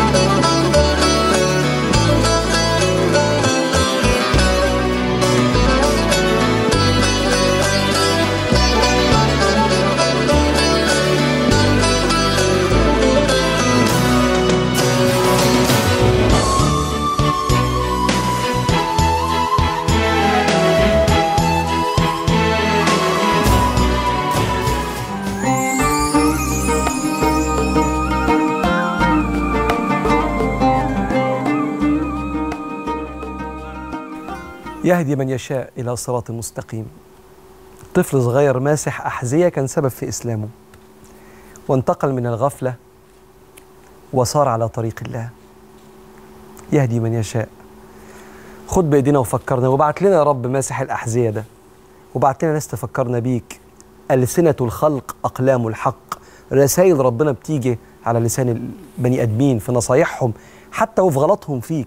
يهدي من يشاء إلى صراط مستقيم. طفل صغير ماسح أحذية كان سبب في إسلامه، وانتقل من الغفلة وصار على طريق الله. يهدي من يشاء. خد بإيدينا وفكرنا، وبعت لنا يا رب ماسح الأحذية ده، وبعت لنا ناس تفكرنا بيك. ألسنة الخلق أقلام الحق. رسائل ربنا بتيجي على لسان البني آدمين في نصايحهم حتى وفي غلطهم فيك.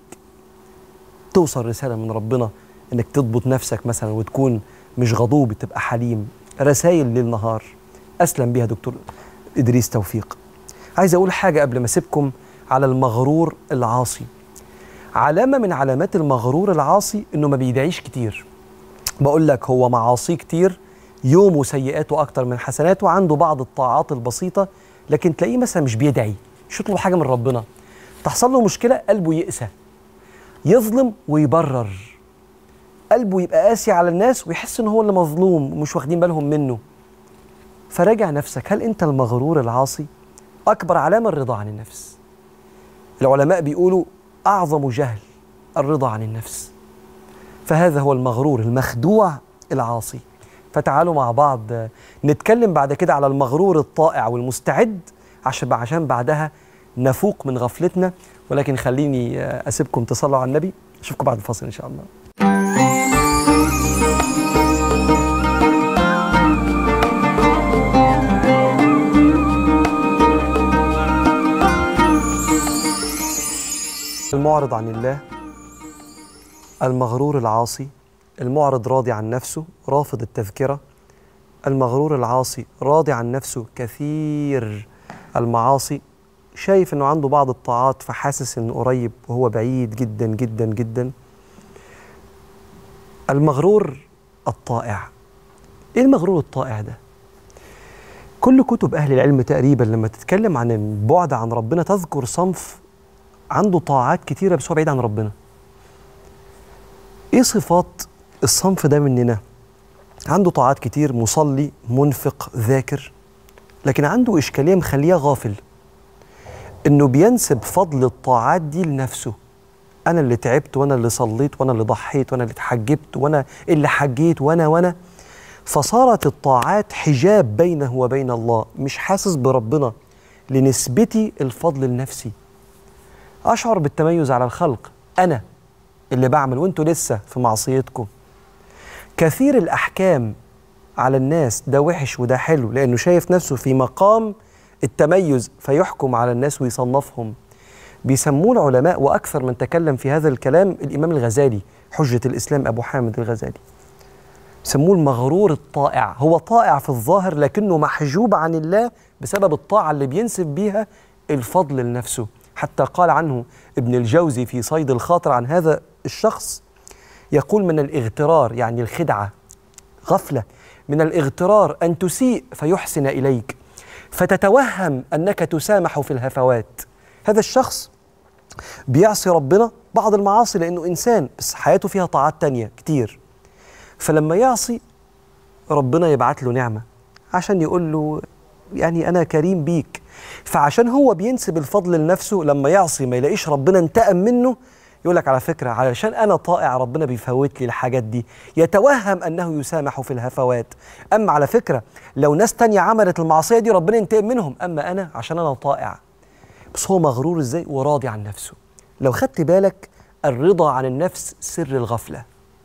توصل رسالة من ربنا انك تضبط نفسك مثلا وتكون مش غضوب، تبقى حليم. رسائل ليل نهار اسلم بيها دكتور ادريس توفيق. عايز اقول حاجه قبل ما اسيبكم على المغرور العاصي. علامه من علامات المغرور العاصي انه ما بيدعيش كتير. بقول لك هو معاصيه كتير، يومه سيئاته اكتر من حسناته، عنده بعض الطاعات البسيطه، لكن تلاقيه مثلا مش بيدعي، مش يطلب حاجه من ربنا. تحصل له مشكله قلبه يقسى، يظلم ويبرر، قلبه يبقى قاسي على الناس ويحس ان هو اللي مظلوم ومش واخدين بالهم منه. فراجع نفسك، هل انت المغرور العاصي؟ اكبر علامه الرضا عن النفس. العلماء بيقولوا اعظم جهل الرضا عن النفس، فهذا هو المغرور المخدوع العاصي. فتعالوا مع بعض نتكلم بعد كده على المغرور الطائع والمستعد عشان عشان بعدها نفوق من غفلتنا. ولكن خليني أسيبكم تصلوا على النبي. أشوفكم بعد الفاصل إن شاء الله. المعرض عن الله، المغرور العاصي، المعرض راضي عن نفسه رافض التذكرة. المغرور العاصي راضي عن نفسه كثير المعاصي، شايف انه عنده بعض الطاعات فحاسس انه قريب وهو بعيد جدا جدا جدا. المغرور الطائع. ايه المغرور الطائع ده؟ كل كتب اهل العلم تقريبا لما تتكلم عن البعد عن ربنا تذكر صنف عنده طاعات كتيرة بس هو بعيد عن ربنا. ايه صفات الصنف ده مننا؟ عنده طاعات كتير، مصلي، منفق، ذاكر، لكن عنده إشكالية مخليه غافل، إنه بينسب فضل الطاعات دي لنفسه. أنا اللي تعبت وأنا اللي صليت وأنا اللي ضحيت وأنا اللي اتحجبت وأنا اللي حجيت وأنا وأنا فصارت الطاعات حجاب بينه وبين الله، مش حاسس بربنا لنسبتي الفضل لنفسي. أشعر بالتميز على الخلق، أنا اللي بعمل وأنتوا لسه في معصيتكم. كثير الأحكام على الناس، ده وحش وده حلو، لأنه شايف نفسه في مقام التميز فيحكم على الناس ويصنفهم. بيسموه العلماء، وأكثر من تكلم في هذا الكلام الإمام الغزالي حجة الإسلام أبو حامد الغزالي، سموه المغرور الطائع. هو طائع في الظاهر لكنه محجوب عن الله بسبب الطاعة اللي بينسب بيها الفضل لنفسه. حتى قال عنه ابن الجوزي في صيد الخاطر عن هذا الشخص، يقول: من الاغترار، يعني الخدعة، غفلة، من الاغترار أن تسيء فيحسن إليك فتتوهم أنك تسامح في الهفوات. هذا الشخص بيعصي ربنا بعض المعاصي لأنه إنسان، بس حياته فيها طاعات تانية كتير، فلما يعصي ربنا يبعت له نعمة عشان يقول له يعني أنا كريم بيك. فعشان هو بينسب الفضل لنفسه، لما يعصي ما يلاقيش ربنا انتقم منه، يقول لك على فكرة علشان أنا طائع ربنا بيفوت لي الحاجات دي، يتوهم أنه يسامح في الهفوات. أما على فكرة لو ناس تانية عملت المعصية دي ربنا ينتقم منهم، أما أنا عشان أنا طائع. بس هو مغرور إزاي؟ وراضي عن نفسه. لو خدت بالك، الرضا عن النفس سر الغفلة.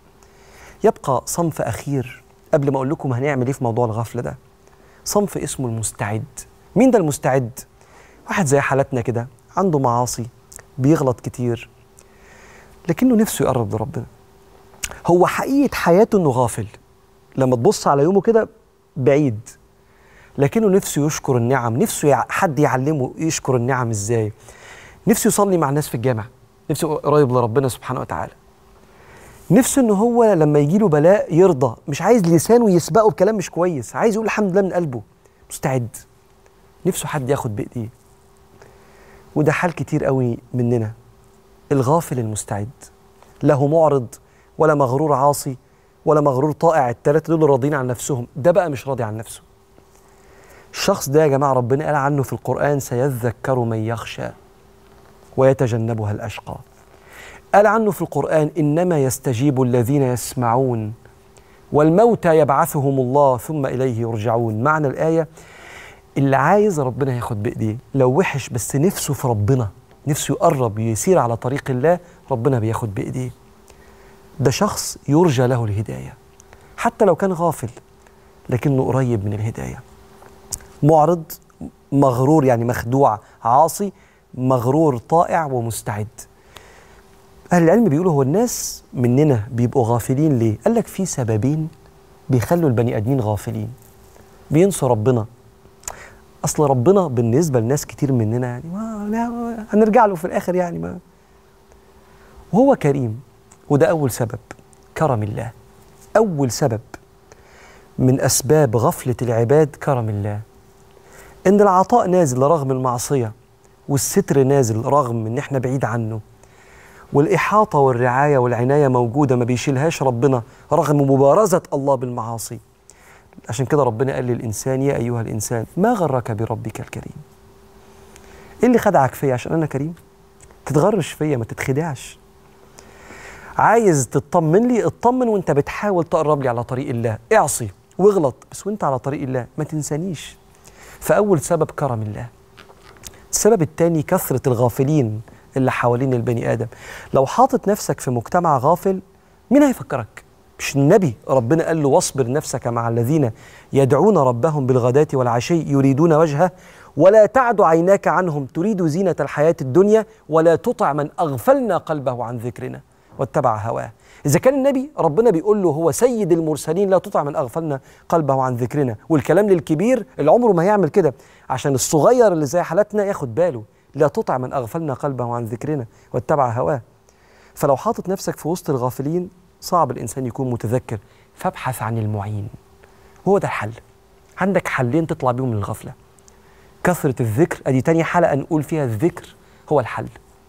يبقى صنف أخير قبل ما أقول لكم هنعمل إيه في موضوع الغفلة ده، صنف اسمه المستعد. مين ده المستعد؟ واحد زي حالتنا كده، عنده معاصي، بيغلط كتير، لكنه نفسه يقرب لربنا. هو حقيقة حياته إنه غافل، لما تبص على يومه كده بعيد، لكنه نفسه يشكر النعم، نفسه حد يعلمه يشكر النعم إزاي، نفسه يصلي مع الناس في الجامع، نفسه قريب لربنا سبحانه وتعالى، نفسه إنه هو لما يجيله بلاء يرضى، مش عايز لسانه يسبقه بكلام مش كويس، عايز يقول الحمد لله من قلبه، مستعد، نفسه حد ياخد بإيديه. وده حال كتير قوي مننا، الغافل المستعد، له معرض ولا مغرور عاصي ولا مغرور طائع، الثلاثة دول راضين عن نفسهم، ده بقى مش راضي عن نفسه. الشخص ده يا جماعة ربنا قال عنه في القرآن: سيذكر من يخشى ويتجنبها الأشقى. قال عنه في القرآن: إنما يستجيب الذين يسمعون والموتى يبعثهم الله ثم إليه يرجعون. معنى الآية: اللي عايز ربنا ياخد بإيديه، لو وحش بس نفسه في ربنا، نفسه يقرب يسير على طريق الله، ربنا بياخد بإيديه. ده شخص يرجى له الهداية حتى لو كان غافل، لكنه قريب من الهداية. معرض، مغرور يعني مخدوع، عاصي، مغرور طائع، ومستعد. أهل العلم بيقولوا هو الناس مننا بيبقوا غافلين ليه؟ قال لك في سببين بيخلوا البني آدمين غافلين، بينسوا ربنا. أصل ربنا بالنسبة لناس كتير مننا يعني ما هنرجع له في الآخر يعني ما، وهو كريم، وده أول سبب، كرم الله. أول سبب من أسباب غفلة العباد كرم الله، إن العطاء نازل رغم المعصية، والستر نازل رغم إن إحنا بعيد عنه، والإحاطة والرعاية والعناية موجودة ما بيشيلهاش ربنا رغم مبارزة الله بالمعاصي. عشان كده ربنا قال للإنسان: يا أيها الإنسان ما غرك بربك الكريم. إيه اللي خدعك فيا؟ عشان أنا كريم؟ تتغرش فيا، ما تتخدعش. عايز تطمن لي، اطمن وانت بتحاول تقرب لي على طريق الله، اعصي واغلط بس وانت على طريق الله، ما تنسانيش. فأول سبب كرم الله. السبب الثاني كثرة الغافلين اللي حوالين البني آدم. لو حاطط نفسك في مجتمع غافل، مين هيفكرك؟ مش النبي ربنا قال له: واصبر نفسك مع الذين يدعون ربهم بالغداة والعشي يريدون وجهه ولا تعد عيناك عنهم تريد زينة الحياة الدنيا ولا تطع من أغفلنا قلبه عن ذكرنا. واتبع هواه. إذا كان النبي ربنا بيقول له هو سيد المرسلين لا تطع من أغفلنا قلبه عن ذكرنا، والكلام للكبير اللي عمره ما هيعمل كده، عشان الصغير اللي زي حالتنا ياخد باله، لا تطع من أغفلنا قلبه عن ذكرنا واتبع هواه. فلو حاطط نفسك في وسط الغافلين صعب الإنسان يكون متذكر، فابحث عن المعين، هو ده الحل. عندك حلين تطلع بيهم من الغفلة. كثرة الذكر، أدي تاني حلقة نقول فيها الذكر هو الحل.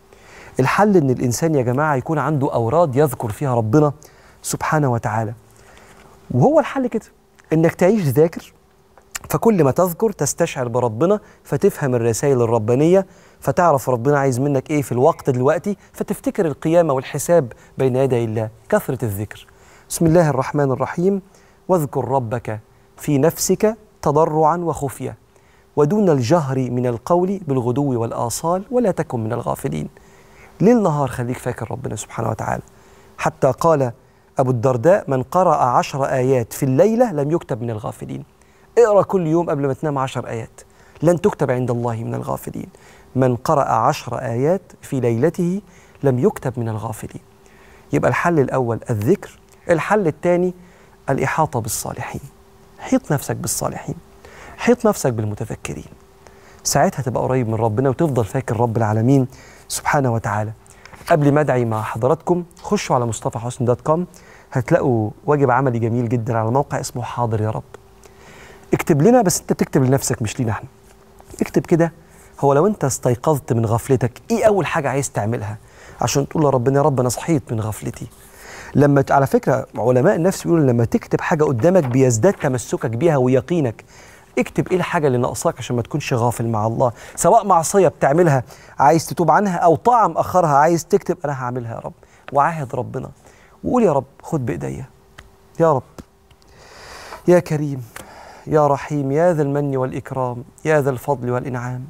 الحل إن الإنسان يا جماعة يكون عنده أوراد يذكر فيها ربنا سبحانه وتعالى، وهو الحل كده إنك تعيش ذاكر، فكل ما تذكر تستشعر بربنا، فتفهم الرسائل الربانية، فتعرف ربنا عايز منك إيه في الوقت دلوقتي، فتفتكر القيامة والحساب بين يدي الله. كثرة الذكر. بسم الله الرحمن الرحيم. واذكر ربك في نفسك تضرعا وخفية ودون الجهر من القول بالغدو والآصال ولا تكن من الغافلين. ليل نهار خليك فاكر ربنا سبحانه وتعالى. حتى قال أبو الدرداء: من قرأ عشر آيات في الليلة لم يكتب من الغافلين. اقرأ كل يوم قبل ما تنام عشر آيات، لن تكتب عند الله من الغافلين. من قرأ عشر آيات في ليلته لم يكتب من الغافلين. يبقى الحل الأول الذكر. الحل الثاني الإحاطة بالصالحين. حيط نفسك بالصالحين، حيط نفسك بالمتذكرين، ساعتها تبقى قريب من ربنا وتفضل فاكر رب العالمين سبحانه وتعالى. قبل ما أدعي مع حضراتكم خشوا على مصطفى حسني دوت كوم، هتلاقوا واجب عملي جميل جدا على موقع اسمه حاضر يا رب. اكتب لنا، بس انت بتكتب لنفسك مش لينا احنا. اكتب كده، هو لو انت استيقظت من غفلتك ايه اول حاجة عايز تعملها عشان تقول لربنا يا رب انا صحيت من غفلتي. لما على فكرة علماء النفس بيقولوا لما تكتب حاجة قدامك بيزداد تمسكك بيها ويقينك. اكتب ايه الحاجة اللي ناقصاك عشان ما تكونش غافل مع الله، سواء معصية بتعملها عايز تتوب عنها أو طاعة مأخرها عايز تكتب أنا هعملها يا رب، وعاهد ربنا وقول يا رب خد بإيديا يا رب، يا كريم يا رحيم يا ذا المن والإكرام يا ذا الفضل والإنعام.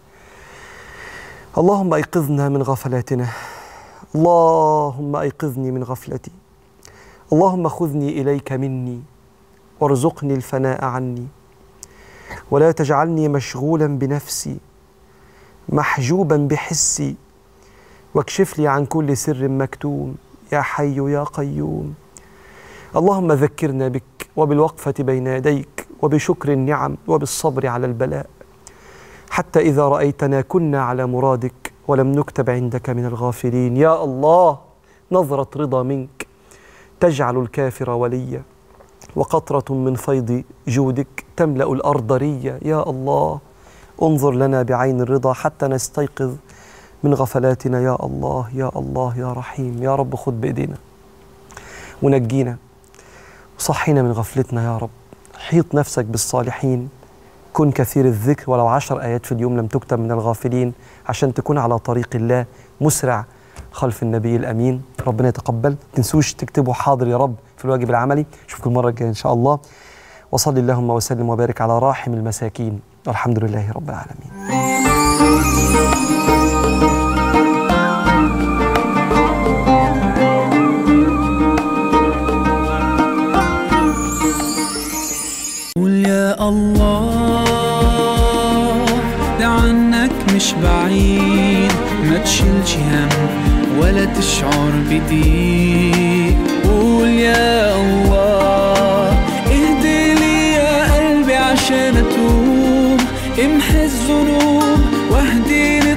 اللهم أيقظنا من غفلاتنا، اللهم أيقظني من غفلتي، اللهم خذني إليك مني وارزقني الفناء عني، ولا تجعلني مشغولا بنفسي محجوبا بحسي، واكشف لي عن كل سر مكتوم يا حي يا قيوم. اللهم ذكرنا بك وبالوقفة بين يديك وبشكر النعم وبالصبر على البلاء، حتى إذا رأيتنا كنا على مرادك ولم نكتب عندك من الغافلين. يا الله، نظرة رضا منك تجعل الكافر وليا، وقطرة من فيض جودك تملأ الأرض ريا. يا الله، انظر لنا بعين الرضا حتى نستيقظ من غفلاتنا. يا الله يا الله يا رحيم، يا رب خذ بإيدينا ونجينا وصحينا من غفلتنا يا رب. حيط نفسك بالصالحين، كن كثير الذكر، ولو عشر آيات في اليوم لم تكتب من الغافلين، عشان تكون على طريق الله مسرع خلف النبي الأمين. ربنا يتقبل. تنسوش تكتبوا حاضر يا رب في الواجب العملي. أشوفكم المرة الجاية إن شاء الله. وصلي اللهم وسلم وبارك على راحم المساكين، والحمد لله رب العالمين. قول يا الله ده عنك مش بعيد، ما تشيلش هم ولا تشعر بضيق. قول يا الله اهدي لي يا قلبي عشان اتوب، امحي الذنوب واهديني